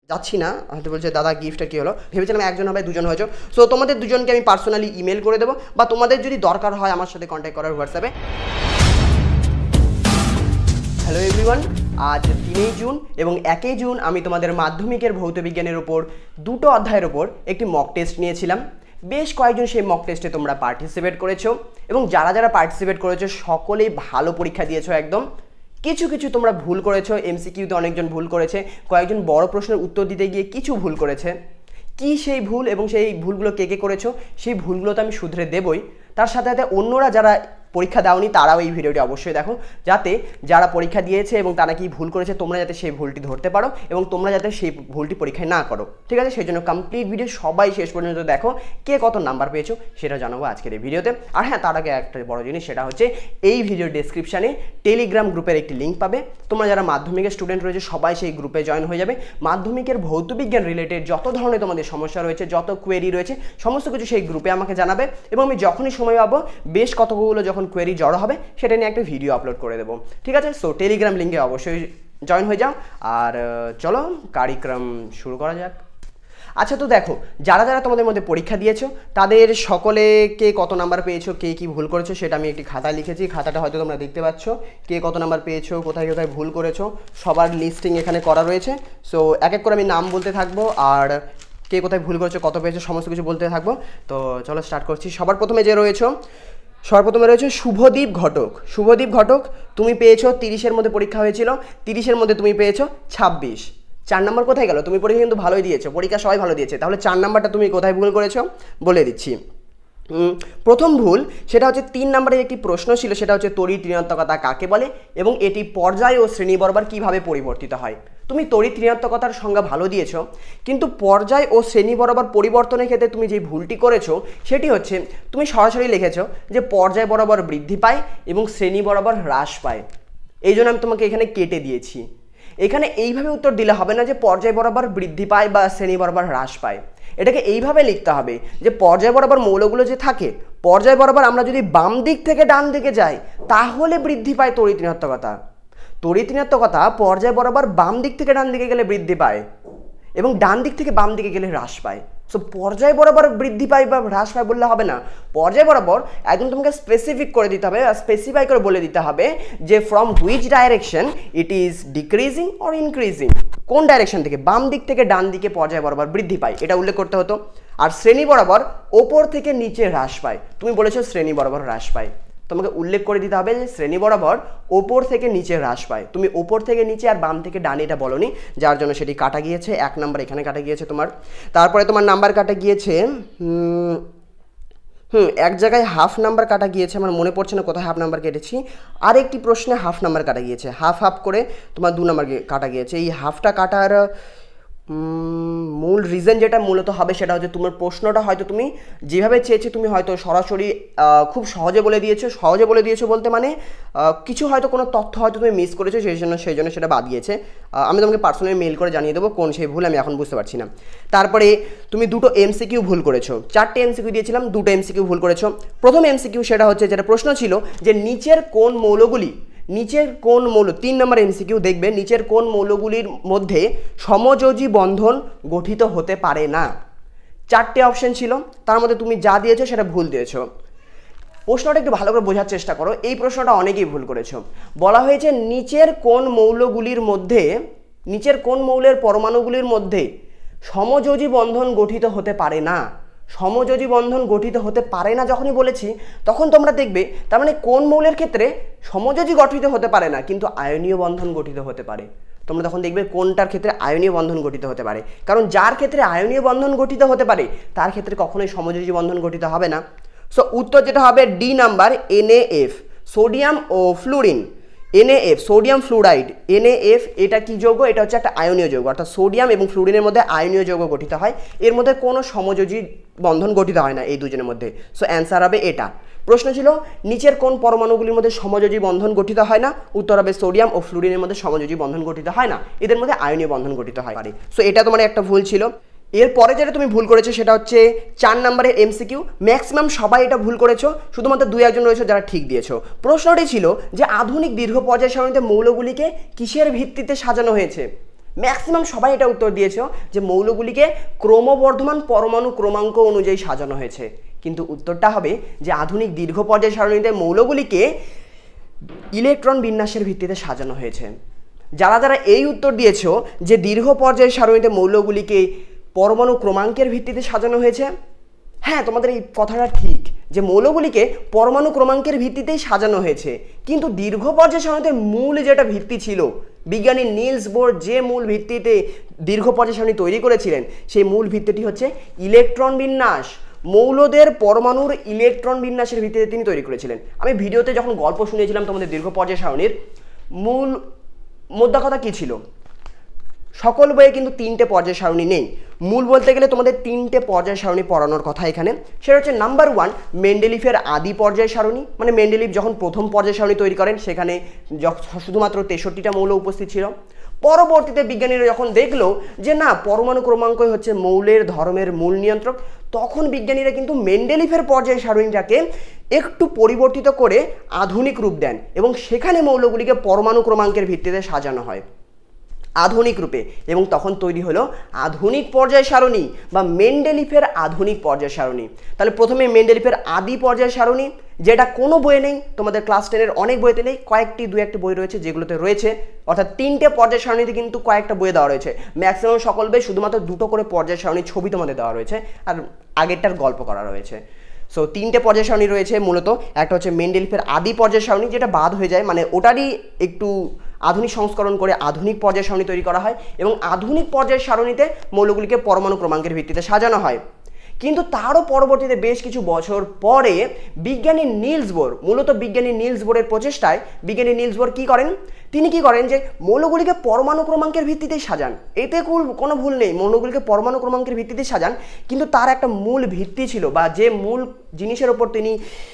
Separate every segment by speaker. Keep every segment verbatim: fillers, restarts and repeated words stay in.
Speaker 1: যাচ্ছি না, হয়তো বলছে দাদা গিফটটা কী হলো, ভেবেছিলাম একজন হবে দুজন হয়েছো। সো তোমাদের দুজনকে আমি পার্সোনালি ইমেল করে দেবো, বা তোমাদের যদি দরকার হয় আমার সাথে কন্ট্যাক্ট করার হোয়াটসঅ্যাপে। হ্যালো এভরিওয়ান, আজ তিনই জুন এবং একই জুন আমি তোমাদের মাধ্যমিকের ভৌতবিজ্ঞানের ওপর দুটো অধ্যায়ের ওপর একটি মক টেস্ট নিয়েছিলাম। বেশ কয়েকজন সেই মক টেস্টে তোমরা পার্টিসিপেট করেছো, এবং যারা যারা পার্টিসিপেট করেছো সকলেই ভালো পরীক্ষা দিয়েছো একদম। কিছু কিছু তোমরা ভুল করেছো, এমসিকিউতে অনেকজন ভুল করেছে, কয়েকজন বড় প্রশ্নের উত্তর দিতে গিয়ে কিছু ভুল করেছে। কি সেই ভুল এবং সেই ভুলগুলো কে কে করেছো সেই ভুলগুলো তো আমি শুধরে দেবই, তার সাথে সাথে অন্যরা যারা পরীক্ষা দাওনি তারাও এই ভিডিওটি অবশ্যই দেখো, যাতে যারা পরীক্ষা দিয়েছে এবং তারা কি ভুল করেছে তোমরা যাতে সেই ভুলটি ধরতে পারো এবং তোমরা যাতে সেই ভুলটি পরীক্ষায় না করো। ঠিক আছে, সেই জন্য কমপ্লিট ভিডিও সবাই শেষ পর্যন্ত দেখো, কে কত নাম্বার পেয়েছো সেটা জানাবো আজকের এই ভিডিওতে। আর হ্যাঁ, তার আগে একটা বড় জিনিস, সেটা হচ্ছে এই ভিডিওর ডেসক্রিপশানে টেলিগ্রাম গ্রুপের একটি লিঙ্ক পাবে। তোমরা যারা মাধ্যমিকের স্টুডেন্ট রয়েছে সবাই সেই গ্রুপে জয়েন হয়ে যাবে। মাধ্যমিকের ভৌতবিজ্ঞান রিলেটেড যত ধরনের তোমাদের সমস্যা রয়েছে, যত কোয়েরি রয়েছে, সমস্ত কিছু সেই গ্রুপে আমাকে জানাবে, এবং আমি যখনই সময় পাবো বেশ কতগুলো যখন কোয়েরি জড়ো হবে সেটা নিয়ে একটা ভিডিও আপলোড করে দেবো। ঠিক আছে, সো টেলিগ্রাম লিঙ্কে অবশ্যই জয়েন হয়ে যাও। আর চলো কার্যক্রম শুরু করা যাক। আচ্ছা, তো দেখো, যারা যারা তোমাদের মধ্যে পরীক্ষা দিয়েছো তাদের সকলে কে কত নাম্বার পেয়েছো, কে কি ভুল করেছো সেটা আমি একটি খাতায় লিখেছি। খাতাটা হয়তো তোমরা দেখতে পাচ্ছ, কে কত নাম্বার পেয়েছো, কোথায় কোথায় ভুল করেছো, সবার লিস্টিং এখানে করা রয়েছে। সো এক এক করে আমি নাম বলতে থাকবো, আর কে কোথায় ভুল করেছো, কত পেয়েছো, সমস্ত কিছু বলতে থাকবো। তো চলো স্টার্ট করছি। সবার প্রথমে যে রয়েছো, সর্বপ্রথমে রয়েছে শুভদীপ ঘটক। শুভদীপ ঘটক, তুমি পেয়েছো তিরিশের মধ্যে পরীক্ষা হয়েছিল, তিরিশের মধ্যে তুমি পেয়েছো ছাব্বিশ। চার নম্বর কোথায় গেল? তুমি পরীক্ষা কিন্তু ভালোই দিয়েছো, পরীক্ষা সবাই ভালো দিয়েছে, তাহলে চার নাম্বারটা তুমি কোথায় ভুল করেছো বলে দিচ্ছি। প্রথম ভুল সেটা হচ্ছে তিন নম্বরের একটি প্রশ্ন ছিল, সেটা হচ্ছে তড়িৎ ঋণাত্মকতা কাকে বলে এবং এটি পর্যায় ও শ্রেণী বরাবর কীভাবে পরিবর্তিত হয়। তুমি তড়িৎ ঋণাত্মকতার সংজ্ঞা ভালো দিয়েছো, কিন্তু পর্যায় ও শ্রেণী বরাবর পরিবর্তনের ক্ষেত্রে তুমি যে ভুলটি করেছো সেটি হচ্ছে তুমি সরাসরি লিখেছো যে পর্যায় বরাবর বৃদ্ধি পায় এবং শ্রেণী বরাবর হ্রাস পায়। এই জন্য আমি তোমাকে এখানে কেটে দিয়েছি। এখানে এইভাবে উত্তর দিলে হবে না যে পর্যায় বরাবর বৃদ্ধি পায় বা শ্রেণী বরাবর হ্রাস পায়। এটাকে এইভাবে লিখতে হবে যে পর্যায় বরাবর মৌলগুলো যে থাকে, পর্যায় বরাবর আমরা যদি বাম দিক থেকে ডান দিকে যাই তাহলে বৃদ্ধি পায় তড়িৎ ঋণাত্মকতা। তড়িৎ ঋণাত্মকতা পর্যায় বরাবর বাম দিক থেকে ডান দিকে গেলে বৃদ্ধি পায় এবং ডান দিক থেকে বাম দিকে গেলে হ্রাস পায়। সো পর্যায় বরাবর বৃদ্ধি পায় বা হ্রাস পায় বললে হবে না, পর্যায় বরাবর একদম তোমাকে স্পেসিফিক করে দিতে হবে, স্পেসিফাই করে বলে দিতে হবে যে from which direction it is decreasing or increasing. কোন ডাইরেকশন থেকে, বাম দিক থেকে ডান দিকে পর্যায় বরাবর বৃদ্ধি পায়, এটা উল্লেখ করতে হতো। আর শ্রেণী বরাবর ওপর থেকে নিচে হ্রাস পায়, তুমি বলেছো শ্রেণী বরাবর হ্রাস পায়, তোমাকে উল্লেখ করে দিতে হবে যে শ্রেণী বরাবর ওপর থেকে নিচে হ্রাস পায়। তুমি ওপর থেকে নিচে আর বাম থেকে ডানে এটা বলনি, যার জন্য সেটি কাটা গিয়েছে। এক নাম্বার এখানে কাটা গিয়েছে তোমার। তারপরে তোমার নাম্বার কাটা গিয়েছে হুম এক জায়গায় হাফ নাম্বার কাটা গিয়েছে, আমার মনে পড়ছে না কোথায় হাফ নাম্বার কেটেছি। আর একটি প্রশ্নে হাফ নাম্বার কাটা গিয়েছে, হাফ হাফ করে তোমার দু নাম্বার কাটা গিয়েছে। এই হাফটা কাটার মূল রিজন যেটা মূলত হবে সেটা হচ্ছে তোমার প্রশ্নটা হয়তো তুমি যেভাবে চেয়েছো তুমি হয়তো সরাসরি খুব সহজে বলে দিয়েছো। সহজে বলে দিয়েছো বলতে মানে কিছু হয়তো কোনো তথ্য হয়তো তুমি মিস করেছো, সেই জন্য সেই জন্য সেটা বাদ গিয়েছে। আমি তোমাকে পার্সোনালি মেল করে জানিয়ে দেবো কোন সেই ভুল, আমি এখন বুঝতে পারছি না। তারপরে তুমি দুটো এমসিকিউ ভুল করেছো, চারটে এমসিকিউ দিয়েছিলাম, দুটো এমসিকিউ ভুল করেছো। প্রথম এমসিকিউ সেটা হচ্ছে, যেটা প্রশ্ন ছিল যে নিচের কোন মৌলগুলি নিচের কোন মৌল তিন নম্বর এমসিকিউ দেখবে, নিচের কোন মৌলগুলির মধ্যে সমযোজী বন্ধন গঠিত হতে পারে না। চারটে অপশন ছিল, তার মধ্যে তুমি যা দিয়েছো সেটা ভুল দিয়েছো। প্রশ্নটা একটু ভালো করে বোঝার চেষ্টা করো, এই প্রশ্নটা অনেকেই ভুল করেছো। বলা হয়েছে নিচের কোন মৌলগুলির মধ্যে নিচের কোন মৌলের পরমাণুগুলির মধ্যে সমযোজী বন্ধন গঠিত হতে পারে না। সমযোজী বন্ধন গঠিত হতে পারে না যখনই বলেছি তখন তোমরা দেখবে তার মানে কোন মৌলের ক্ষেত্রে সমযোজী গঠিত হতে পারে না কিন্তু আয়নীয় বন্ধন গঠিত হতে পারে। তোমরা তখন দেখবে কোনটার ক্ষেত্রে আয়নীয় বন্ধন গঠিত হতে পারে, কারণ যার ক্ষেত্রে আয়নীয় বন্ধন গঠিত হতে পারে তার ক্ষেত্রে কখনোই সমযোজী বন্ধন গঠিত হবে না। সো উত্তর যেটা হবে ডি নাম্বার, এনএএফ, সোডিয়াম ও fluorine. NAF sodium fluoride, NAF এটা কি যৌগ? এটা হচ্ছে একটা আয়নীয় যৌগ, অর্থাৎ সোডিয়াম এবং ফ্লুরিনের মধ্যে আয়নীয় যৌগ গঠিত হয়, এর মধ্যে কোনো সমযোজী বন্ধন গঠিত হয় না এই দুজনের মধ্যে। সো অ্যান্সার হবে এটা। প্রশ্ন ছিল নিচের কোন পরমাণুগুলির মধ্যে সমযোজী বন্ধন গঠিত হয় না, উত্তর হবে সোডিয়াম ও ফ্লুরিনের মধ্যে সমযোজী বন্ধন গঠিত হয় না, এদের মধ্যে আয়নীয় বন্ধন গঠিত হয় পারে। সো এটা তোমার একটা ভুল ছিল। এরপরে যেটা তুমি ভুল করেছো সেটা হচ্ছে চার নম্বরের এমসিকিউ। ম্যাক্সিমাম সবাই এটা ভুল করেছো, শুধুমাত্র দুই একজন রয়েছে যারা ঠিক দিয়েছো। প্রশ্নটি ছিল যে আধুনিক দীর্ঘ পর্যায় সারণীতে মৌলগুলিকে কিসের ভিত্তিতে সাজানো হয়েছে। ম্যাক্সিমাম সবাই এটা উত্তর দিয়েছ যে মৌলগুলিকে ক্রমবর্ধমান পরমাণু ক্রমাঙ্ক অনুযায়ী সাজানো হয়েছে, কিন্তু উত্তরটা হবে যে আধুনিক দীর্ঘ পর্যায় সারণীতে মৌলগুলিকে ইলেকট্রন বিন্যাসের ভিত্তিতে সাজানো হয়েছে। যারা যারা এই উত্তর দিয়েছ যে দীর্ঘ পর্যায় সারণীতে মৌলগুলিকে পরমাণু ক্রমাঙ্কের ভিত্তিতে সাজানো হয়েছে, হ্যাঁ তোমাদের এই কথাটা ঠিক যে মৌলগুলিকে পরমাণু ক্রমাঙ্কের ভিত্তিতেই সাজানো হয়েছে, কিন্তু দীর্ঘ পর্যায় সারণীতে মূল যেটা ভিত্তি ছিল, বিজ্ঞানী নিলস বোর যে মূল ভিত্তিতে দীর্ঘ পর্যায় সারণী তৈরি করেছিলেন সেই মূল ভিত্তিটি হচ্ছে ইলেকট্রন বিন্যাস। মৌলদের পরমাণুর ইলেকট্রন বিন্যাসের ভিত্তিতে তিনি তৈরি করেছিলেন। আমি ভিডিওতে যখন গল্প শুনিয়েছিলাম তোমাদের দীর্ঘ পর্যায় সারণীর, মূল মোদ্দা কথা কী ছিল, সকল বইয়ে কিন্তু তিনটে পর্যায় সারণী নেই। মূল বলতে গেলে তোমাদের তিনটে পর্যায় সারণী পড়ানোর কথা এখানে। সেটা হচ্ছে নাম্বার ওয়ান মেন্ডেলিফের আদি পর্যায় সারণী, মানে মেন্ডেলিফ যখন প্রথম পর্যায় সারণী তৈরি করেন সেখানে শুধুমাত্র তেষট্টিটা মৌল উপস্থিত ছিল। পরবর্তীতে বিজ্ঞানীরা যখন দেখলো যে না পরমাণু ক্রমাঙ্কই হচ্ছে মৌলের ধর্মের মূল নিয়ন্ত্রক, তখন বিজ্ঞানীরা কিন্তু মেন্ডেলিফের পর্যায় সারণীটাকে একটু পরিবর্তিত করে আধুনিক রূপ দেন এবং সেখানে মৌলগুলিকে পরমাণু ক্রমাঙ্কের ভিত্তিতে সাজানো হয় আধুনিক রূপে, এবং তখন তৈরি হলো আধুনিক পর্যায় সারণী বা মেন্ডেলিফের আধুনিক পর্যায় সারণী। তাহলে প্রথমে মেন্ডেলিফের আদি পর্যায় সারণী, যেটা কোনো বইয়ে নেই, তোমাদের ক্লাস টেনের অনেক বইতে নেই, কয়েকটি দু একটি বই রয়েছে যেগুলোতে রয়েছে, অর্থাৎ তিনটে পর্যায় সারণীতে কিন্তু কয়েকটা বইয়ে দেওয়া রয়েছে। ম্যাক্সিমাম সকল বই শুধুমাত্র দুটো করে পর্যায় সারণীর ছবি তোমাদের দেওয়া রয়েছে আর আগেরটার গল্প করা রয়েছে। সো তিনটে পর্যায় সারণী রয়েছে মূলত, একটা হচ্ছে মেন্ডেলিফের আদি পর্যায় সারণী যেটা বাদ হয়ে যায়, মানে ওটারই একটু আধুনিক সংস্করণ করে আধুনিক পর্যায় সারণী তৈরি করা হয় এবং আধুনিক পর্যায় সারণীতে মৌলগুলিকে পরমাণু ক্রমাঙ্কের ভিত্তিতে সাজানো হয়। কিন্তু তারও পরবর্তীতে বেশ কিছু বছর পরে বিজ্ঞানী নিলস বোর, মূলত বিজ্ঞানী নিলস বোরের প্রচেষ্টায় বিজ্ঞানী নিলস বোর কী করেন, তিনি কি করেন যে মৌলগুলিকে পরমাণু ক্রমাঙ্কের ভিত্তিতেই সাজান। এতে কোনো ভুল নেই, মৌলগুলিকে পরমাণু ক্রমাঙ্কের ভিত্তিতেই সাজান, কিন্তু তার একটা মূল ভিত্তি ছিল বা যে মূল জিনিসের ওপর তিনি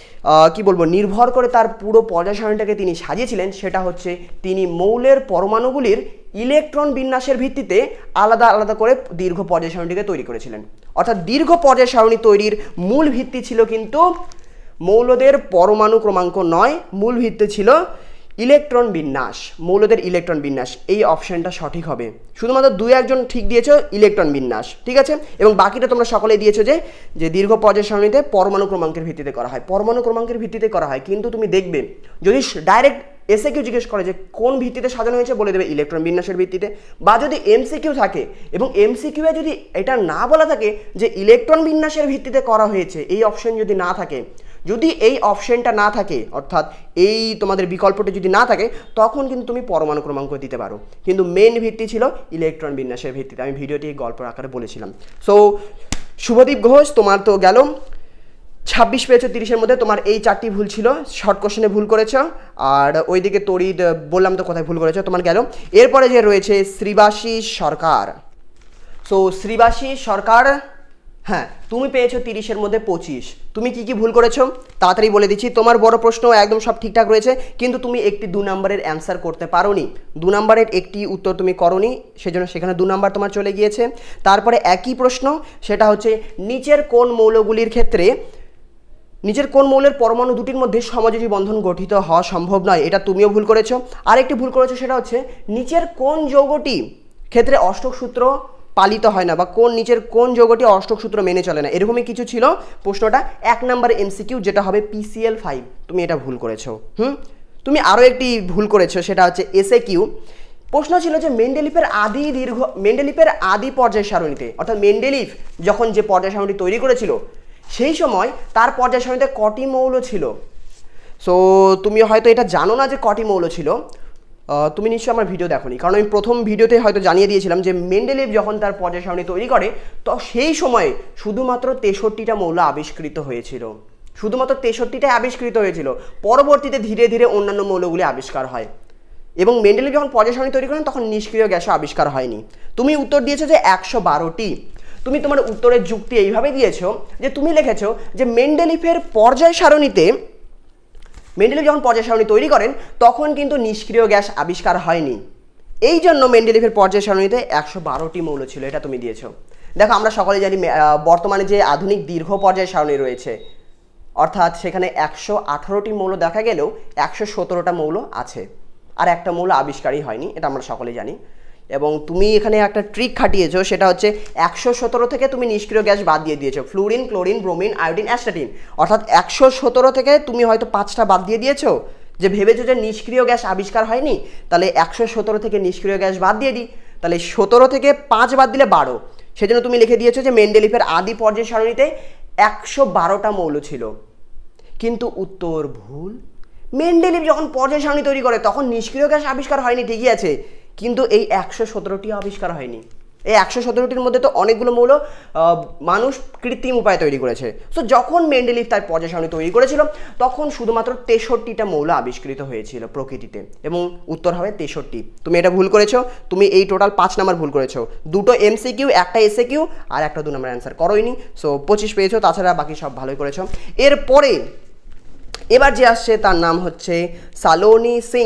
Speaker 1: কি বলবো নির্ভর করে তার পুরো পর্যায় সারণীটাকে তিনি সাজিয়েছিলেন, সেটা হচ্ছে তিনি মৌলের পরমাণুগুলির ইলেকট্রন বিন্যাসের ভিত্তিতে আলাদা আলাদা করে দীর্ঘ পর্যায় সারণীটিকে তৈরি করেছিলেন। অর্থাৎ দীর্ঘ পর্যায় সারণী তৈরির মূল ভিত্তি ছিল কিন্তু মৌলদের পরমাণু ক্রমাঙ্ক নয়, মূল ভিত্তি ছিল ইলেকট্রন বিন্যাস, মৌলদের ইলেকট্রন বিন্যাস। এই অপশনটা সঠিক হবে, শুধুমাত্র দুই একজন ঠিক দিয়েছো ইলেকট্রন বিন্যাস, ঠিক আছে, এবং বাকিটা তোমরা সকলে দিয়েছো যে যে দীর্ঘ পর্যায় সারণীতে পরমাণু ক্রমাঙ্কের ভিত্তিতে করা হয়, পরমাণু ক্রমাঙ্কের ভিত্তিতে করা হয়। কিন্তু তুমি দেখবে যদি ডাইরেক্ট এসে কিউ জিজ্ঞেস করে যে কোন ভিত্তিতে সাজানো হয়েছে, বলে দেবে ইলেকট্রন বিন্যাসের ভিত্তিতে। বা যদি এমসিকিউ থাকে এবং এমসিকিউ এ যদি এটা না বলা থাকে যে ইলেকট্রন বিন্যাসের ভিত্তিতে করা হয়েছে, এই অপশন যদি না থাকে, যদি এই অপশনটা না থাকে অর্থাৎ এই তোমাদের বিকল্পটা যদি না থাকে, তখন কিন্তু তুমি পরমাণু ক্রমাঙ্ক দিতে পারো, কিন্তু মেন ভিত্তি ছিল ইলেকট্রন বিন্যাসের ভিত্তিতে। আমি ভিডিওটি গল্প আকারে বলেছিলাম। সো শুভদীপ ঘোষ, তোমার তো গেল ছাব্বিশ পেয়েছো তিরিশের মধ্যে, তোমার এই চারটি ভুল ছিল, শর্ট কোশ্চেনে ভুল করেছো, আর ওইদিকে তড়িৎ বললাম তো কোথায় ভুল করেছো, তোমার গেল। এরপরে যে রয়েছে শ্রীবাসী সরকার। সো শ্রীবাসী সরকার, হ্যাঁ তুমি পেয়েছো তিরিশের মধ্যে পঁচিশ। তুমি কি কি ভুল করেছো তাড়াতাড়ি বলে দিচ্ছি। তোমার বড় প্রশ্ন একদম সব ঠিকঠাক রয়েছে, কিন্তু তুমি একটি দু নম্বরের অ্যান্সার করতে পারোনি, দু নম্বরের একটি উত্তর তুমি করোনি, সেজন্য সেখানে দু নম্বর তোমার চলে গিয়েছে। তারপরে একই প্রশ্ন, সেটা হচ্ছে নিচের কোন মৌলগুলির ক্ষেত্রে নিচের কোন মৌলের পরমাণু দুটির মধ্যে সমযোজী বন্ধন গঠিত হওয়া সম্ভব নয়, এটা তুমিও ভুল করেছো। আরেকটি ভুল করেছো, সেটা হচ্ছে নিচের কোন যৌগটি ক্ষেত্রে অষ্টক সূত্র পালিত হয় না, বা কোন নিচের কোন যৌগটি অষ্টক সূত্র মেনে চলে না, এরকমই কিছু ছিল প্রশ্নটা। এক নম্বর এমসিকিউ যেটা হবে পিসিএল ফাইভ, তুমি এটা ভুল করেছো। হুম তুমি আরও একটি ভুল করেছো, সেটা হচ্ছে এসএ কিউ। প্রশ্ন ছিল যে মেন্ডেলিফের আদি দীর্ঘ মেন্ডেলিফের আদি পর্যায় সারণীতে, অর্থাৎ মেন্ডেলিফ যখন যে পর্যায় সারণীটি তৈরি করেছিল সেই সময় তার পর্যায় সারণীতে কটি মৌল ছিল। সো তুমি হয়তো এটা জানো না যে কটি মৌল ছিল, তুমি নিশ্চয়ই আমার ভিডিও দেখোনি, কারণ আমি প্রথম ভিডিওতে হয়তো জানিয়ে দিয়েছিলাম যে মেন্ডেলিফ যখন তার পর্যায় সারণী তৈরি করে তো সেই সময়ে শুধুমাত্র তেষট্টিটা মৌল আবিষ্কৃত হয়েছিল, শুধুমাত্র তেষট্টিটাই আবিষ্কৃত হয়েছিল। পরবর্তীতে ধীরে ধীরে অন্যান্য মৌলগুলি আবিষ্কার হয় এবং মেন্ডেলিফ যখন পর্যায় সারণী তৈরি করেন তখন নিষ্ক্রিয় গ্যাসও আবিষ্কার হয়নি। তুমি উত্তর দিয়েছো যে একশো বারোটি। তুমি তোমার উত্তরের যুক্তি এইভাবে দিয়েছো যে তুমি লিখেছো যে মেন্ডেলিফের পর্যায় সারণীতে মেন্ডেলিফ যখন পর্যায় সারণী তৈরি করেন তখন কিন্তু নিষ্ক্রিয় গ্যাস আবিষ্কার হয়নি, এই জন্য মেন্ডেলিফের পর্যায় সারণীতে একশো বারোটি মৌল ছিল, এটা তুমি দিয়েছো। দেখো আমরা সকলে জানি বর্তমানে যে আধুনিক দীর্ঘ পর্যায় সারণী রয়েছে, অর্থাৎ সেখানে একশো আঠারোটি মৌল দেখা গেলেও একশো সতেরোটা মৌল আছে, আর একটা মৌল আবিষ্কারই হয়নি, এটা আমরা সকলে জানি। এবং তুমি এখানে একটা ট্রিক খাটিয়েছো, সেটা হচ্ছে একশো সতেরো থেকে তুমি নিষ্ক্রিয় গ্যাস বাদ দিয়ে দিয়েছো, fluorine, chlorine, bromine, iodine, astatine. অর্থাৎ একশো সতেরো থেকে তুমি হয়তো পাঁচটা বাদ দিয়ে দিয়েছো, যে ভেবেছো যে নিষ্ক্রিয় গ্যাস আবিষ্কার হয়নি, তাহলে একশো সতেরো থেকে নিষ্ক্রিয় গ্যাস বাদ দিয়ে দিই, তাহলে সতেরো থেকে পাঁচ বাদ দিলে বারো। সেজন্য তুমি লিখে দিয়েছো যে মেন্ডেলিফের আদি পর্যায় সারণীতে একশো বারোটা মৌল ছিল, কিন্তু উত্তর ভুল। মেন্ডেলিফ যখন পর্যায় সারণী তৈরি করে তখন নিষ্ক্রিয় গ্যাস আবিষ্কার হয়নি, ঠিকই আছে, কিন্তু এই একশো সতেরোটি আবিষ্কার হয়নি। এই একশো সতেরোটির মধ্যে তো অনেকগুলো মৌল মানুষ কৃত্রিম উপায়ে তৈরি করেছে। সো যখন মেন্ডেলিফ তার পর্যায় সারণী তৈরি করেছিল তখন শুধুমাত্র তেষট্টিটা মৌল আবিষ্কৃত হয়েছিল প্রকৃতিতে, এবং উত্তর হবে তেষট্টি। তুমি এটা ভুল করেছো, তুমি এই টোটাল পাঁচ নাম্বার ভুল করেছো, দুটো এমসিকিউ, একটা এসএকিউ আর একটা দু নাম্বার অ্যান্সার করোইনি। সো পঁচিশ পেয়েছো, তাছাড়া বাকি সব ভালোই করেছো। এরপরে এবার যে আসছে তার নাম হচ্ছে সালোনি সিং।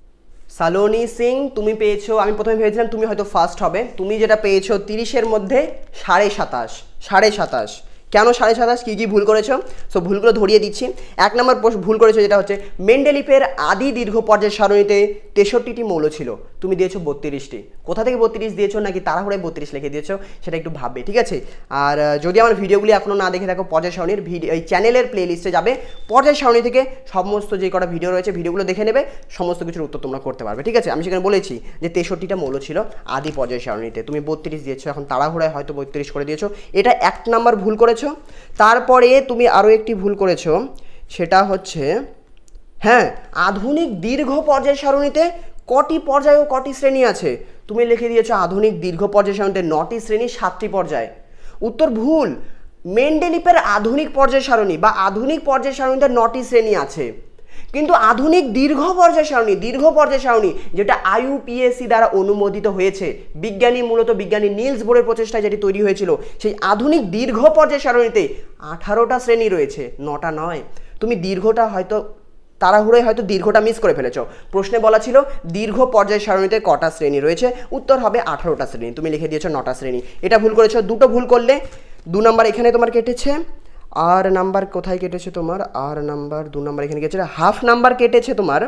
Speaker 1: সালোনি সিং তুমি পেয়েছো, আমি প্রথমে ভেবেছিলাম তুমি হয়তো ফার্স্ট হবে, তুমি যেটা পেয়েছো তিরিশের মধ্যে সাড়ে সাতাশ। সাড়ে সাতাশ কেন সাড়ে সাতাশ, কী কী ভুল করেছো? সো ভুলগুলো ধরিয়ে দিচ্ছি। এক নম্বর ভুল করেছো যেটা হচ্ছে মেন্ডেলিফের আদি দীর্ঘ পর্যায় সারণীতে তেষট্টিটি মৌল ছিল, তুমি দিয়েছো বত্রিশটি। কোথা থেকে বত্রিশ দিয়েছো, নাকি তাড়াহুড়ায় বত্রিশ লিখে দিয়েছো, সেটা একটু ভাববে, ঠিক আছে? আর যদি আমার ভিডিওগুলি এখনও না দেখে থাকো, পর্যায় সারণীর ভিডিও এই চ্যানেলের প্লে লিস্টে যাবে, পর্যায় সারণী থেকে সমস্ত যে কটা ভিডিও রয়েছে ভিডিওগুলো দেখে নেবে, সমস্ত কিছুর উত্তর তোমরা করতে পারবে, ঠিক আছে? আমি সেখানে বলেছি যে তেষট্টিটা মৌল ছিল আদি পর্যায় সারণীতে, তুমি বত্রিশ দিয়েছো, এখন তাড়াহুড়ায় হয়তো বত্রিশ করে দিয়েছো, এটা এক নাম্বার ভুল করেছো। তারপরে তুমি আরও একটি ভুল করেছো, সেটা হচ্ছে হ্যাঁ আধুনিক দীর্ঘ পর্যায় সারণীতে কটি পর্যায় ও কটি শ্রেণী আছে, তুমি লিখে দিয়েছো আধুনিক দীর্ঘ পর্যায় সারণীতে নটি শ্রেণী, সাতটি পর্যায়। উত্তর ভুল। মেন্ডেলিফের আধুনিক পর্যায় সারণী বা আধুনিক পর্যায় সারণীতে নটি শ্রেণী আছে, কিন্তু আধুনিক দীর্ঘ পর্যায় সারণী, দীর্ঘ পর্যায় সারণী যেটা আইইউপিএসসি দ্বারা অনুমোদিত হয়েছে, বিজ্ঞানী মূলত বিজ্ঞানী নিলস বোরের প্রচেষ্টায় যেটি তৈরি হয়েছিল, সেই আধুনিক দীর্ঘ পর্যায় সারণীতে আঠারোটা শ্রেণী রয়েছে, নটা নয়। তুমি দীর্ঘটা হয়তো তাড়াহুড়োয় হয়তো দীর্ঘটা মিস করে ফেলেছো, প্রশ্নে বলা ছিল দীর্ঘ পর্যায় সারণীতে কটা শ্রেণী রয়েছে, উত্তর হবে আঠারোটা শ্রেণী, তুমি লিখে দিয়েছো নটা শ্রেণী, এটা ভুল করেছো। দুটো ভুল করলে, দু নম্বর এখানে তোমার কেটেছে, আর নাম্বার কোথায় কেটেছে তোমার, আর নাম্বার দু নাম্বার এখানে কেটেছে, হাফ নাম্বার কেটেছে তোমার।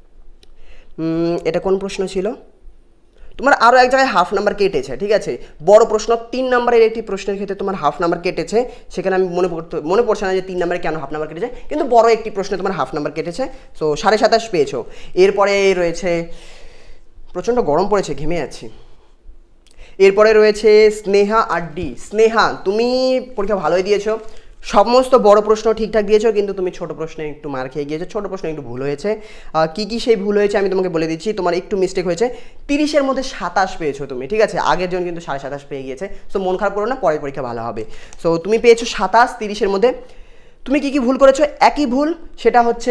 Speaker 1: এটা কোন প্রশ্ন ছিল তোমার? আরও এক জায়গায় হাফ নাম্বার কেটেছে, ঠিক আছে? বড় প্রশ্ন তিন নাম্বারের একটি প্রশ্নের ক্ষেত্রে তোমার হাফ নাম্বার কেটেছে, সেখানে আমি মনে পড়তে মনে পড়ছে না যে তিন নাম্বারে কেন হাফ নাম্বার কেটেছে, কিন্তু বড় একটি প্রশ্নে তোমার হাফ নাম্বার কেটেছে। সো সাড়ে সাতাশ পেয়েছো। এরপরে রয়েছে, প্রচণ্ড গরম পড়েছে, ঘেমে যাচ্ছি। এরপরে রয়েছে স্নেহা আর ডি। স্নেহা তুমি পরীক্ষা ভালোই দিয়েছো, সমস্ত বড় প্রশ্ন ঠিকঠাক দিয়েছো, কিন্তু তুমি ছোট প্রশ্নে একটু মার খেয়ে গিয়েছো, ছোট প্রশ্নে একটু ভুল হয়েছে। কি কি সেই ভুল হয়েছে আমি তোমাকে বলে দিচ্ছি। তোমার একটু মিস্টেক হয়েছে, তিরিশের মধ্যে সাতাশ পেয়েছো তুমি, ঠিক আছে? আগের জন কিন্তু সাড়ে সাতাশ পেয়ে গিয়েছে। সো মন খারাপ করো না, পরের পরীক্ষা ভালো হবে। সো তুমি পেয়েছো সাতাশ তিরিশের মধ্যে। তুমি কি কি ভুল করেছো? একই ভুল, সেটা হচ্ছে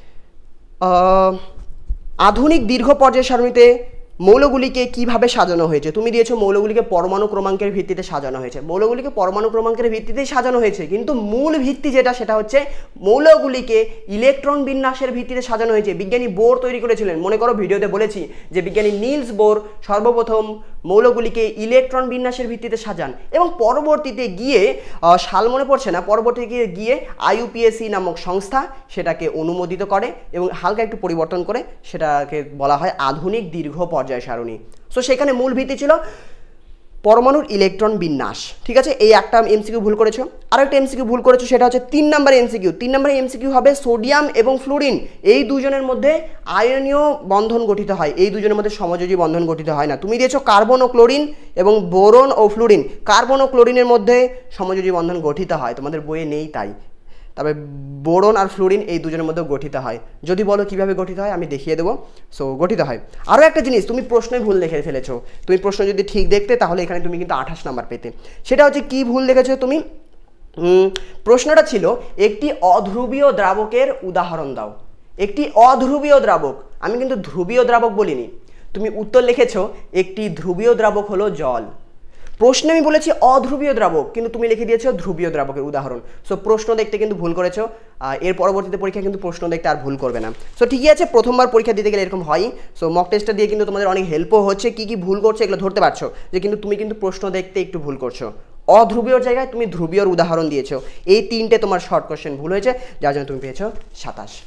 Speaker 1: আধুনিক দীর্ঘ পর্যায় সারণীতে মৌলগুলিকে কিভাবে সাজানো হয়েছে, তুমি দিয়েছো মৌলগুলিকে পরমাণু ক্রমাঙ্কের ভিত্তিতে সাজানো হয়েছে। মৌলগুলিকে পরমাণু ক্রমাঙ্কের ভিত্তিতেই সাজানো হয়েছে, কিন্তু মূল ভিত্তি যেটা সেটা হচ্ছে মৌলগুলিকে ইলেকট্রন বিন্যাসের ভিত্তিতে সাজানো হয়েছে। বিজ্ঞানী বোর তৈরি করেছিলেন, মনে করো ভিডিওতে বলেছি যে বিজ্ঞানী নিলস বোর সর্বপ্রথম মৌলগুলিকে ইলেকট্রন বিন্যাসের ভিত্তিতে সাজান, এবং পরবর্তীতে গিয়ে সাল মনে পড়ছে না, পরবর্তীতে গিয়ে আইইউপিএসসি নামক সংস্থা সেটাকে অনুমোদিত করে এবং হালকা একটু পরিবর্তন করে সেটাকে বলা হয় আধুনিক দীর্ঘ পর্যায় সারণী। সো সেখানে মূল ভিত্তি ছিল পরমাণুর ইলেকট্রন বিন্যাস, ঠিক আছে? এই একটা এমসিকিউ ভুল করেছো। আর একটা এমসিকিউ ভুল করেছো, সেটা হচ্ছে তিন নম্বর এমসিকিউ। তিন নম্বর এমসিকিউ হবে সোডিয়াম এবং ফ্লুরিন এই দুজনের মধ্যে আয়নীয় বন্ধন গঠিত হয়, এই দুজনের মধ্যে সমযোজী বন্ধন গঠিত হয় না। তুমি দিয়েছো কার্বন ও ক্লোরিন এবং বোরন ও ফ্লুরিন, কার্বন ও ক্লোরিনের মধ্যে সমযোজী বন্ধন গঠিত হয়, তোমাদের বইয়ে নেই তাই। তবে বোরন আর ফ্লুরিন এই দুজনের মধ্যে গঠিত হয়। যদি বলো কিভাবে গঠিত হয় আমি দেখিয়ে দেবো। সো গঠিত হয়। আরও একটা জিনিস, তুমি প্রশ্নে ভুল দেখে ফেলেছো। তুমি প্রশ্ন যদি ঠিক দেখতে তাহলে এখানে তুমি কিন্তু আঠাশ নাম্বার পেতে। সেটা হচ্ছে কি ভুল দেখেছো তুমি? প্রশ্নটা ছিল একটি অধ্রুবীয় দ্রাবকের উদাহরণ দাও। একটি অধ্রুবীয় দ্রাবক, আমি কিন্তু ধ্রুবীয় দ্রাবক বলিনি। তুমি উত্তর লিখেছো একটি ধ্রুবীয় দ্রাবক হলো জল। প্রশ্নে আমি বলেছি অধ্রুবীয় দ্রাবক, কিন্তু তুমি লিখে দিয়েছো ধ্রুবীয় দ্রাবকের উদাহরণ। সো প্রশ্ন দেখতে কিন্তু ভুল করেছো। এর পরবর্তীতে পরীক্ষা কিন্তু প্রশ্ন দেখতে আর ভুল করবে না। সো ঠিকই আছে, প্রথমবার পরীক্ষা দিতে গেলে এরকম হয়। সো মক টেস্টটা দিয়ে কিন্তু তোমাদের অনেক হেল্পও হচ্ছে, কী কী ভুল করছো এগুলো ধরতে পারছো, যে কিন্তু তুমি কিন্তু প্রশ্ন দেখতে একটু ভুল করছো। অধ্রুবীয় জায়গায় তুমি ধ্রুবীয়র উদাহরণ দিয়েছো। এই তিনটে তোমার শর্ট কোশ্চেন ভুল হয়েছে, যার জন্য তুমি পেয়েছো সাতাশ।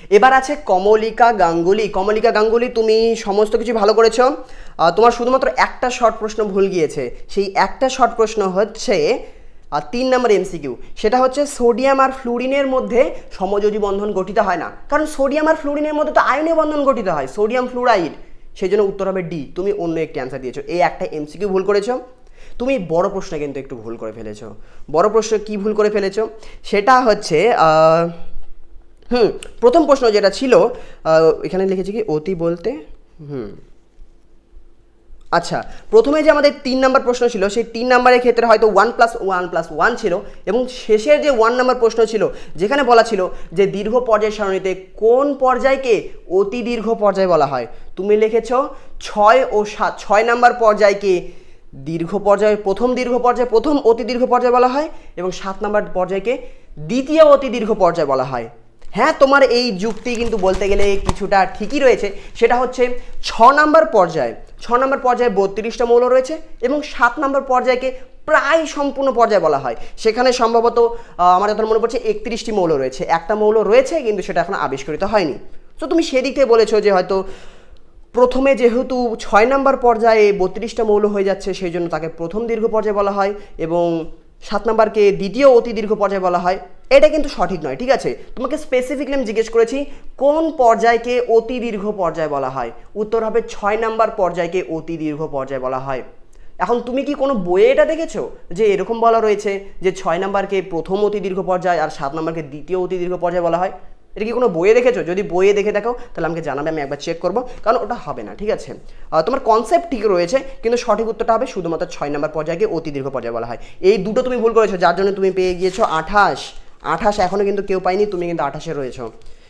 Speaker 1: এবার আছে কমলিকা গাঙ্গুলি। কমলিকা গাঙ্গুলি, তুমি সমস্ত কিছু ভালো করেছো, তোমার শুধুমাত্র একটা শর্ট প্রশ্ন ভুল গিয়েছে। সেই একটা শর্ট প্রশ্ন হচ্ছে আর তিন নম্বর এমসিকিউ, সেটা হচ্ছে সোডিয়াম আর ফ্লুরিনের মধ্যে সমযোজী বন্ধন গঠিত হয় না, কারণ সোডিয়াম আর ফ্লুরিনের মধ্যে তো আয়নীয় বন্ধন গঠিত হয়, সোডিয়াম ফ্লুরাইড, সেই জন্য উত্তর হবে ডি। তুমি অন্য একটি অ্যান্সার দিয়েছো, এই একটা এমসিকিউ ভুল করেছো। তুমি বড় প্রশ্নে কিন্তু একটু ভুল করে ফেলেছো। বড় প্রশ্ন কি ভুল করে ফেলেছো সেটা হচ্ছে হুম প্রথম প্রশ্ন যেটা ছিল এখানে লিখেছি কি অতি বলতে হুম আচ্ছা, প্রথমে যে আমাদের তিন নাম্বার প্রশ্ন ছিল সেই তিন নাম্বারের ক্ষেত্রে হয়তো one plus one plus one ছিল, এবং শেষের যে ওয়ান নাম্বার প্রশ্ন ছিল যেখানে বলা ছিল যে দীর্ঘ পর্যায় সারণীতে কোন পর্যায়কে অতি দীর্ঘ পর্যায় বলা হয়, তুমি লিখেছ ছয় ও সাত, ছয় নাম্বার পর্যায়কে দীর্ঘ পর্যায় প্রথম দীর্ঘ পর্যায় প্রথম অতি দীর্ঘ পর্যায় বলা হয়, এবং সাত নাম্বার পর্যায়কে দ্বিতীয় অতি দীর্ঘ পর্যায় বলা হয়। হ্যাঁ, তোমার এই যুক্তি কিন্তু বলতে গেলে কিছুটা ঠিকই রয়েছে। সেটা হচ্ছে ছ নাম্বার পর্যায় ছ নম্বর পর্যায়ে বত্রিশটা মৌল রয়েছে, এবং সাত নম্বর পর্যায়কে প্রায় সম্পূর্ণ পর্যায় বলা হয়। সেখানে সম্ভবত আমার যখন মনে পড়ছে একত্রিশটি মৌল রয়েছে, একটা মৌল রয়েছে কিন্তু সেটা এখন আবিষ্কৃত হয়নি। তো তুমি সেদিক থেকে বলেছো যে হয়তো প্রথমে যেহেতু ছয় নম্বর পর্যায়ে বত্রিশটা মৌল হয়ে যাচ্ছে সেই জন্য তাকে প্রথম দীর্ঘ পর্যায় বলা হয়, এবং সাত নম্বরকে দ্বিতীয় অতি দীর্ঘ পর্যায় বলা হয়। এটা কিন্তু সঠিক নয়, ঠিক আছে? তোমাকে স্পেসিফিকলি আমি জিজ্ঞেস করেছি কোন পর্যায়কে অতি দীর্ঘ পর্যায় বলা হয়, উত্তর হবে ছয় নাম্বার পর্যায়কে অতি দীর্ঘ পর্যায় বলা হয়। এখন তুমি কি কোনো বইয়ে এটা দেখেছো যে এরকম বলা রয়েছে যে ছয় নাম্বারকে প্রথম অতি দীর্ঘ পর্যায় আর সাত নাম্বারকে দ্বিতীয় অতি দীর্ঘ পর্যায় বলা হয়? এটা কি কোনো বইয়ে দেখেছো? যদি বইয়ে দেখে দেখো তাহলে আমাকে জানাবে, আমি একবার চেক করবো, কারণ ওটা হবে না, ঠিক আছে? তোমার কনসেপ্ট ঠিক রয়েছে কিন্তু সঠিক উত্তরটা হবে শুধুমাত্র ছয় নম্বর পর্যায়কে অতি দীর্ঘ পর্যায় বলা হয়। এই দুটো তুমি ভুল করেছো, যার জন্য তুমি পেয়ে গিয়েছো আঠাশ। আঠাশ এখনও কিন্তু কেউ পাইনি, তুমি কিন্তু আঠাশে রয়েছো।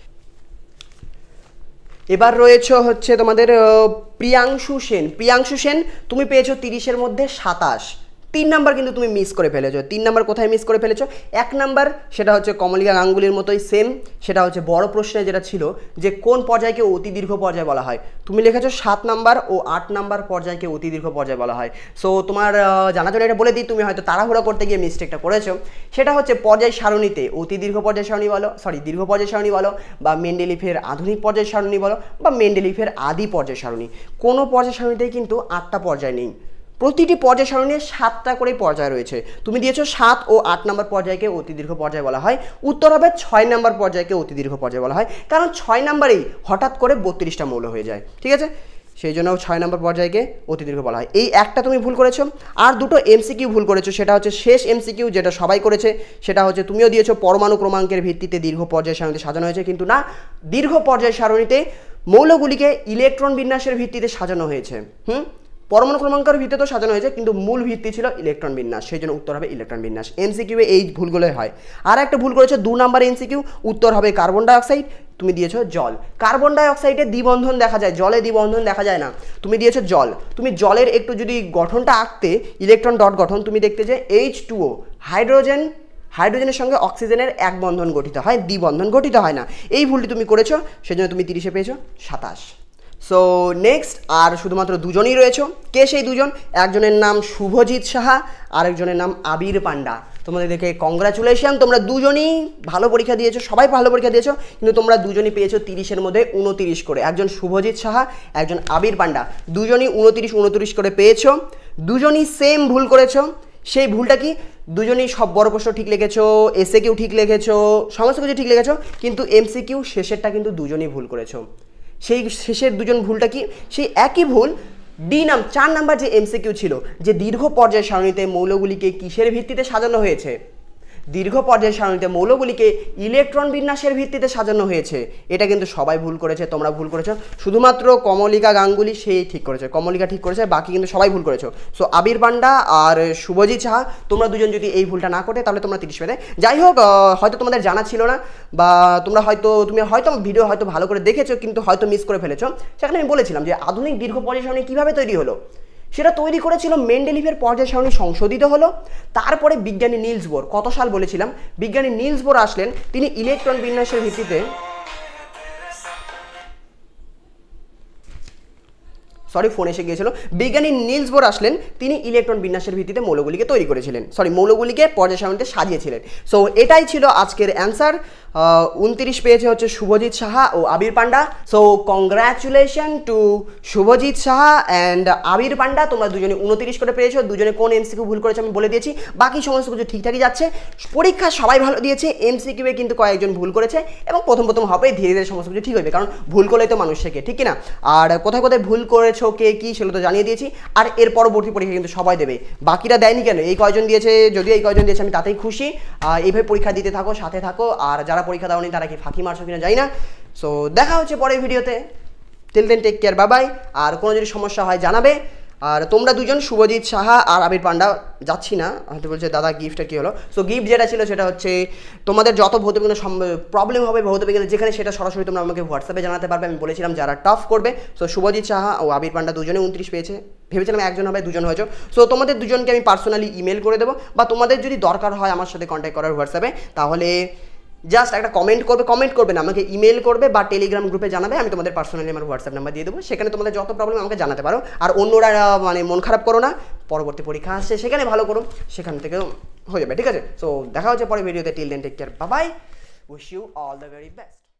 Speaker 1: এবার রয়েছে হচ্ছে তোমাদের প্রিয়াংশু সেন। প্রিয়াংশু সেন, তুমি পেয়েছো তিরিশের মধ্যে সাতাশ। তিন নাম্বার কিন্তু তুমি মিস করে ফেলেছো। তিন নাম্বার কোথায় মিস করে ফেলেছো? এক নাম্বার সেটা হচ্ছে কমলিকা গাঙ্গুলির মতোই সেম, সেটা হচ্ছে বড় প্রশ্নে যেটা ছিল যে কোন পর্যায়কে অতি দীর্ঘ পর্যায় বলা হয়, তুমি লিখেছো সাত নাম্বার ও আট নাম্বার পর্যায়কে অতি দীর্ঘ পর্যায় বলা হয়। সো তোমার জানার জন্য এটা বলে দিই, তুমি হয়তো তাড়াহুড়া করতে গিয়ে মিস্টেকটা করেছো। সেটা হচ্ছে পর্যায় সারণীতে অতি দীর্ঘ পর্যায় সারণী বলো, সরি দীর্ঘ পর্যায় সারণী বলো, বা মেন্ডেলিফের আধুনিক পর্যায় সারণী বলো, বা মেন্ডেলিফের আদি পর্যায় সারণী, কোনো পর্যায় সারণীতেই কিন্তু আটটা পর্যায় নেই। প্রতিটি পর্যায় সারণীর সাতটা করে পর্যায় রয়েছে। তুমি দিয়েছো সাত ও আট নম্বর পর্যায়কে অতি দীর্ঘ পর্যায় বলা হয়, উত্তর হবে ছয় নম্বর পর্যায়কে অতি দীর্ঘ পর্যায় বলা হয়, কারণ ছয় নম্বরেই হঠাৎ করে বত্রিশটা মৌল হয়ে যায়, ঠিক আছে? সেই জন্য ছয় নম্বর পর্যায়কে অতি দীর্ঘ বলা হয়। এই একটা তুমি ভুল করেছো, আর দুটো এমসিকিউ ভুল করেছো। সেটা হচ্ছে শেষ এমসিকিউ যেটা সবাই করেছে, সেটা হচ্ছে তুমিও দিয়েছো পরমাণু ক্রমাঙ্কের ভিত্তিতে দীর্ঘ পর্যায় সারণীতে সাজানো হয়েছে, কিন্তু না, দীর্ঘ পর্যায় সারণীতে মৌলগুলিকে ইলেকট্রন বিন্যাসের ভিত্তিতে সাজানো হয়েছে। হুম পরমাণু ক্রমাঙ্কের ভিত্তিতে তো সাজানো হয়েছে, কিন্তু মূল ভিত্তি ছিল ইলেকট্রন বিন্যাস, সেই জন্য উত্তর হবে ইলেকট্রন বিন্যাস। এমসিকিউ এ এই ভুলগুলোই হয়। আর একটা ভুল করেছো দু নাম্বার এমসিকিউ, উত্তর হবে কার্বন ডাইঅক্সাইড, তুমি দিয়েছো জল। কার্বন ডাইঅক্সাইডে দ্বিবন্ধন দেখা যায়, জলে দ্বিবন্ধন দেখা যায় না, তুমি দিয়েছো জল। তুমি জলের একটু যদি গঠনটা আঁকতে, ইলেকট্রন ডট গঠন, তুমি দেখতে যে এইচ টু ও হাইড্রোজেন হাইড্রোজেনের সঙ্গে অক্সিজেনের এক বন্ধন গঠিত হয়, দ্বিবন্ধন গঠিত হয় না। এই ভুলটি তুমি করেছো, সেজন্য তুমি তিরিশে পেয়েছো সাতাশ। সো নেক্সট আর শুধুমাত্র দুজনই রয়েছে। কে সেই দুজন? একজনের নাম শুভজিৎ সাহা, আরেকজনের নাম আবির পান্ডা। তোমাদের দেখে কংগ্রাচুলেশন, তোমরা দুজনই ভালো পরীক্ষা দিয়েছো, সবাই ভালো পরীক্ষা দিয়েছো, কিন্তু তোমরা দুজনই পেয়েছো তিরিশের মধ্যে উনতিরিশ করে। একজন শুভজিৎ সাহা, একজন আবির পান্ডা, দুজনই উনতিরিশ উনতিরিশ করে পেয়েছো। দুজনই সেম ভুল করেছো। সেই ভুলটা কি? দুজনই সব বড় প্রশ্ন ঠিক লিখেছো, এসে কিউ ঠিক লিখেছো, সমস্ত কিছু ঠিক লিখেছো, কিন্তু এমসিকিউ শেষেরটা কিন্তু দুজনই ভুল করেছো। সেই শেষের দুজন ভুলটা কি? সেই একই ভুল ডি নাম চার নাম্বার যে এমসিকিউ ছিল, যে দীর্ঘ পর্যায় সারণীতে মৌলগুলিকে কিসের ভিত্তিতে সাজানো হয়েছে? দীর্ঘ পর্যায় সারণীতে মৌলগুলিকে ইলেকট্রন বিন্যাসের ভিত্তিতে সাজানো হয়েছে। এটা কিন্তু সবাই ভুল করেছে, তোমরা ভুল করেছো, শুধুমাত্র কমলিকা গাঙ্গুলি সেই ঠিক করেছে, কমলিকা ঠিক করেছে, বাকি কিন্তু সবাই ভুল করেছো। সো আবির পান্ডা আর শুভজিৎ সাহা, তোমরা দুজন যদি এই ভুলটা না করতে তাহলে তোমরা তিরিশ পেতে। যাই হোক, হয়তো তোমাদের জানা ছিল না, বা তোমরা হয়তো তুমি হয়তো ভিডিও হয়তো ভালো করে দেখেছো কিন্তু হয়তো মিস করে ফেলেছো। সেখানে আমি বলেছিলাম যে আধুনিক দীর্ঘ পর্যায় সারণী কীভাবে তৈরি হলো, সেটা তৈরি করেছিল মেন্ডেলিফের পর্যায় সারণী সংশোধিত হলো। তারপরে বিজ্ঞানী নিলস বোর, কত সাল বলেছিলাম, বিজ্ঞানী নিলস বোর আসলেন, তিনি ইলেকট্রন বিন্যাসের ভিত্তিতে সরি ফোন এসে গিয়েছিল, বিজ্ঞানী নিলস বোর আসলেন, তিনি ইলেকট্রন বিন্যাসের ভিত্তিতে মৌলগুলিকে তৈরি করেছিলেন, সরি মৌলগুলিকে পর্যায় সারণীতে সাজিয়েছিলেন। সো এটাই ছিল আজকের অ্যান্সার। উনত্রিশ পেয়েছে হচ্ছে শুভজিৎ সাহা ও Abir Panda. So congratulation to Subhajit Saha and Abir Panda, তোমরা দুজনে উনত্রিশ করে পেয়েছো। দুজনে কোন এমসিকিউ ভুল করেছে আমি বলে দিয়েছি, বাকি সমস্ত কিছু ঠিকঠাকই যাচ্ছে। পরীক্ষা সবাই ভালো দিয়েছে, এমসিকিউয়ে কিন্তু কয়েকজন ভুল করেছে এবং প্রথম প্রথম হবে, ধীরে ধীরে সমস্ত কিছু ঠিক হবে, কারণ ভুল করলেই তো মানুষ শেখে, ঠিক কিনা? আর কোথায় কোথায় ভুল করেছো কে কি সেগুলো তো জানিয়ে দিয়েছি। আর এর পরবর্তী পরীক্ষা কিন্তু সবাই দেবে, বাকিরা দেয়নি কেন? এই কয়জন দিয়েছে, যদিও এই কয়জন দিয়েছে আমি তাতেই খুশি। এইভাবে পরীক্ষা দিতে থাকো, সাথে থাকো। আর যারা পরীক্ষা দাওনি তারা কি ফাঁকি মারছো কিনা জানি না। সো দেখা হচ্ছে পরের ভিডিওতে। Till then take care, bye bye. আর কোনো যদি সমস্যা হয় জানাবে। আর তোমরা দুজন শুভজিৎ সাহা আর আবির পান্ডা, যাচ্ছি না, হয়তো বলছে দাদা গিফটটা কী হলো। সো গিফট যেটা ছিল সেটা হচ্ছে তোমাদের যত ভৌতবিজ্ঞানের প্রবলেম হবে ভৌতবিজ্ঞানের যেখানে, সেটা সরাসরি তোমরা আমাকে হোয়াটসঅ্যাপে জানাতে পারবে। আমি বলেছিলাম যারা টাফ করবে। সো শুভজিৎ সাহা ও আবির পান্ডা দুজনে উনত্রিশ পেয়েছে, ভেবেছিলাম একজন হবে, দুজন হয়েছে। সো তোমাদের দুজনকে আমি পার্সোনালি ইমেল করে দেবো, বা তোমাদের যদি দরকার হয় আমার সাথে কন্ট্যাক্ট করার হোয়াটসঅ্যাপে, তাহলে জাস্ট একটা কমেন্ট করবে, কমেন্ট করবে না, আমাকে ইমেল করবে বা টেলিগ্রাম গ্রুপে জানাবে। আমি তোমাদের পার্সোনালি আমার হোয়াটসঅ্যাপ নাম্বার দিয়ে দেবো, সেখানে তোমাদের যত প্রবলেম আমাকে জানাতে পারো। আর অন্যরা মানে মন খারাপ করো না, পরবর্তী পরীক্ষা আসছে সেখানে ভালো করো, সেখান থেকেও হয়ে যাবে, ঠিক আছে? সো দেখা হচ্ছে পরে ভিডিওতে। Till then take care, bye bye, wish you all the very best.